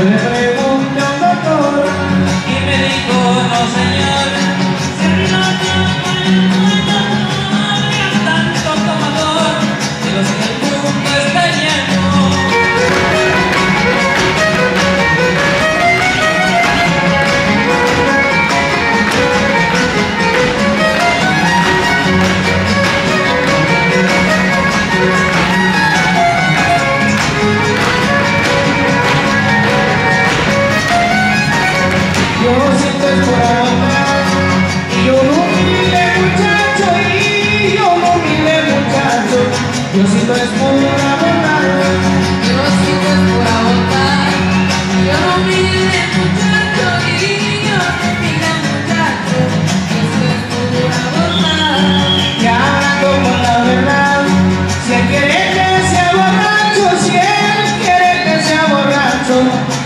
Yo le pregunté a un doctor y me dijo, no señor, si el loco no había tanto tomador, pero si el mundo está lleno. Yo siento es por aguantar, y yo no humilde muchacho, y yo no humilde muchacho. Yo siento es por aguantar, Yo siento es por aguantar, yo no humilde muchacho, y yo no humilde muchacho. Eso es por aguantar. que hablando con la verdad, si él quiere que sea borracho, si él quiere que sea borracho,